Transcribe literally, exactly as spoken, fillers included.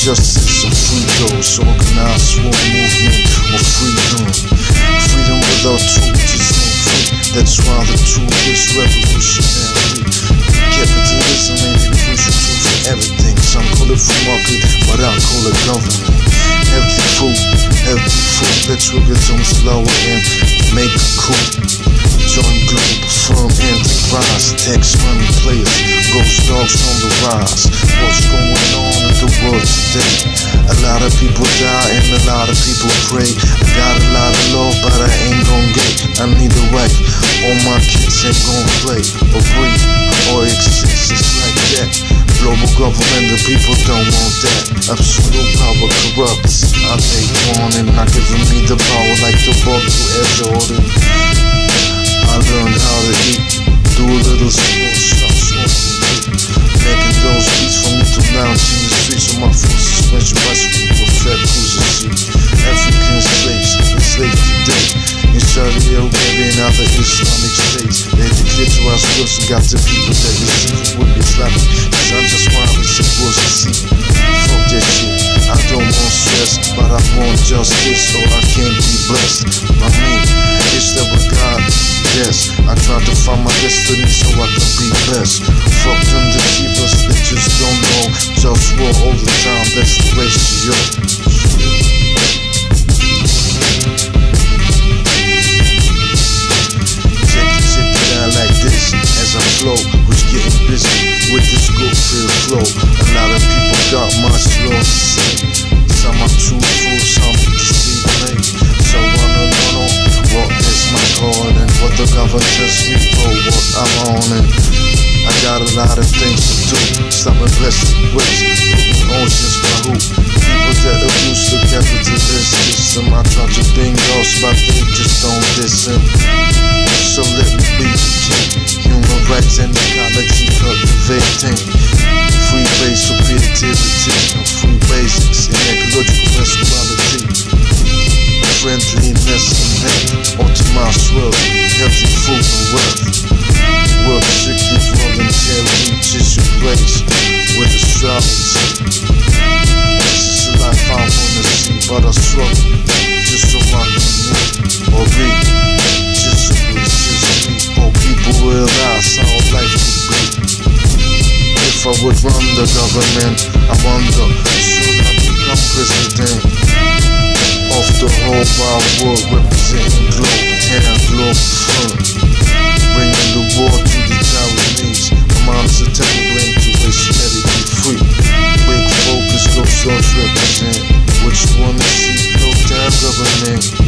justice and free those, organized war movement or freedom. Freedom without truth is no free. That's why the truth is revolutionary. Capitalism ain't the crucial truth for everything. Some call it free market, but I call it government. Healthy food, healthy food. Let's work it on slower and make a coup. Join Globalfirm enterprise. Tax money players, GhostDogz on the rise. What's going on in the world today? A lot of people die and a lot of people pray. I got a lot of love, but I ain't gon' get. I need a wife. All my kids ain't gon' play or breathe or exist. It's like that. Global government, the people don't want that. Absolute power corrupts. I take one and not giving me the power like the bug to edge order. I learned how to eat. Do a little small, stop smoking weed. Making those beats for me to lounge in the streets of my full suspension bicycle with fat cruiser seat. African slaves, enslaved today. In Saudi Arabia and other Islamic states, they declare to us wills and got the people that receive it with Islamic. Cause I just want to suppose to see. Fuck that shit. I don't want stress, but I want justice, so I can be blessed. I mean, it's that with God, yes. I try to find my destiny so I can be best. Fuck them deceivers that just don't know. JustWar all the time, that's the race to you. Flow, who's getting busy with this good feel flow. A lot of people got much love to say. Some are truthful, some deceive me. So I don't know what is my calling, what the government tells me for what I'm on. And I got a lot of things to do. Stop my blessed ways, putting oceans by who? People that abuse the capitalist system. I try to bring lost, but they just don't listen. So let me be the king. Human rights and ecology cultivating. Free base for creativity and free basics in ecological masculinity. Friendliness and hate, optimized world, healthy food and wealth. Work strictly voluntary, just your place with astrology. This is the life I wanna see, but I struggle just so I can live or be. Just so it's just me, or people realize how life could be. If I would run the government, I wonder, should I become president of the whole wide world, representing Globetown, Globalfirm, bringing the war to the Taiwanese. My mind is a terrible intuition, let it be free. Big focus, GhostDogz represent. What you wanna see, Globetown government.